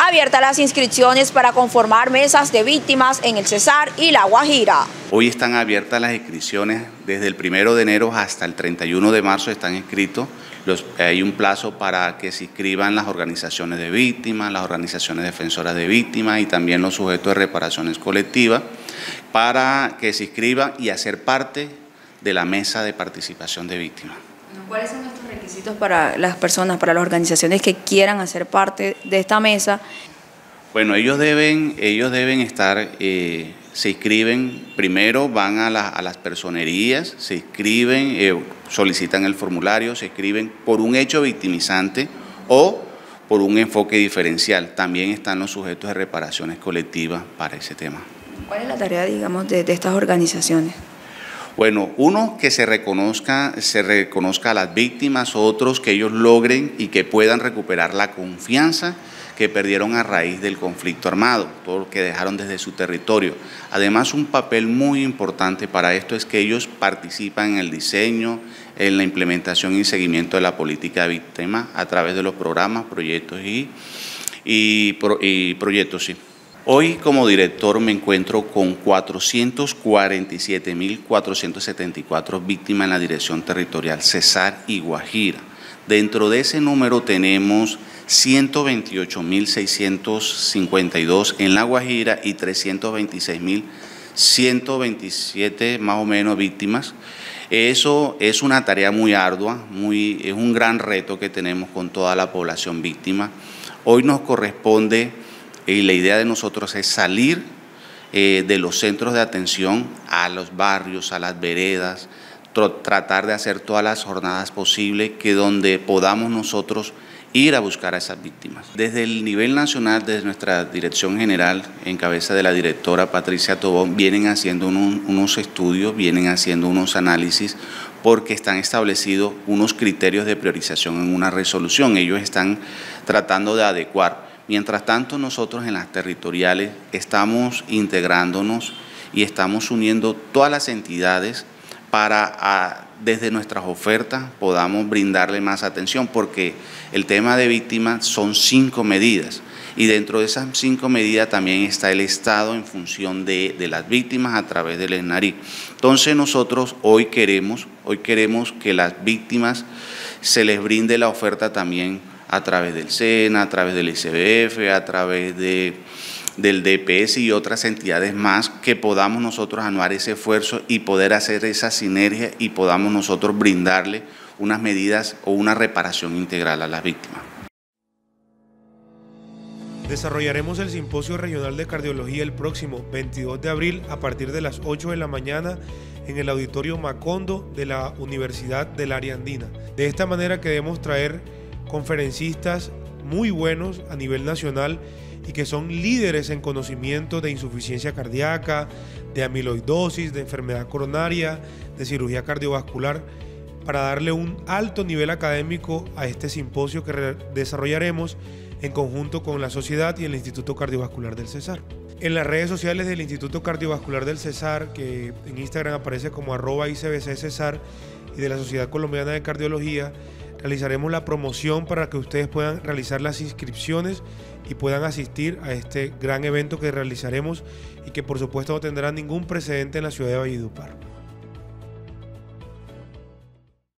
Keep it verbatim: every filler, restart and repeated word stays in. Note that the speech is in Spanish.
abiertas las inscripciones para conformar mesas de víctimas en el Cesar y La Guajira. Hoy están abiertas las inscripciones desde el primero de enero hasta el treinta y uno de marzo están inscritos. Los, hay un plazo para que se inscriban las organizaciones de víctimas, las organizaciones defensoras de víctimas y también los sujetos de reparaciones colectivas para que se inscriban y hacer parte de la mesa de participación de víctimas. ¿Cuáles son estos requisitos para las personas, para las organizaciones que quieran hacer parte de esta mesa? Bueno, ellos deben, ellos deben estar, eh, se inscriben, primero van a, la, a las personerías, se inscriben, eh, solicitan el formulario, se inscriben por un hecho victimizante o por un enfoque diferencial. También están los sujetos de reparaciones colectivas para ese tema. ¿Cuál es la tarea, digamos, de, de estas organizaciones? Bueno, uno, que se reconozca, se reconozca a las víctimas, otros que ellos logren y que puedan recuperar la confianza que perdieron a raíz del conflicto armado, todo lo que dejaron desde su territorio. Además, un papel muy importante para esto es que ellos participan en el diseño, en la implementación y seguimiento de la política de víctimas a través de los programas, proyectos y, y, pro, y proyectos, sí. Hoy como director me encuentro con cuatrocientas cuarenta y siete mil cuatrocientas setenta y cuatro víctimas en la dirección territorial Cesar y Guajira. Dentro de ese número tenemos ciento veintiocho mil seiscientos cincuenta y dos en La Guajira y trescientos veintiséis mil ciento veintisiete más o menos víctimas. Eso es una tarea muy ardua, muy, es un gran reto que tenemos con toda la población víctima. Hoy nos corresponde, y la idea de nosotros es salir eh, de los centros de atención a los barrios, a las veredas, tratar de hacer todas las jornadas posibles que donde podamos nosotros ir a buscar a esas víctimas. Desde el nivel nacional, desde nuestra dirección general, en cabeza de la directora Patricia Tobón, vienen haciendo unos, unos estudios, vienen haciendo unos análisis, porque están establecidos unos criterios de priorización en una resolución. Ellos están tratando de adecuar. Mientras tanto, nosotros en las territoriales estamos integrándonos y estamos uniendo todas las entidades para, a, desde nuestras ofertas, podamos brindarle más atención, porque el tema de víctimas son cinco medidas y dentro de esas cinco medidas también está el Estado en función de, de las víctimas a través del ESNARIC. Entonces nosotros hoy queremos, hoy queremos que las víctimas se les brinde la oferta también a través del SENA, a través del I C B F, a través de, del D P S y otras entidades más, que podamos nosotros anuar ese esfuerzo y poder hacer esa sinergia y podamos nosotros brindarle unas medidas o una reparación integral a las víctimas. Desarrollaremos el Simposio Regional de Cardiología el próximo veintidós de abril a partir de las ocho de la mañana en el Auditorio Macondo de la Universidad del Área Andina. De esta manera queremos traer conferencistas muy buenos a nivel nacional y que son líderes en conocimiento de insuficiencia cardíaca, de amiloidosis, de enfermedad coronaria, de cirugía cardiovascular, para darle un alto nivel académico a este simposio que desarrollaremos en conjunto con la sociedad y el Instituto Cardiovascular del Cesar. En las redes sociales del Instituto Cardiovascular del Cesar, que en Instagram aparece como arroba I C B C Cesar, y de la Sociedad Colombiana de Cardiología, realizaremos la promoción para que ustedes puedan realizar las inscripciones y puedan asistir a este gran evento que realizaremos y que por supuesto no tendrá ningún precedente en la ciudad de Valledupar.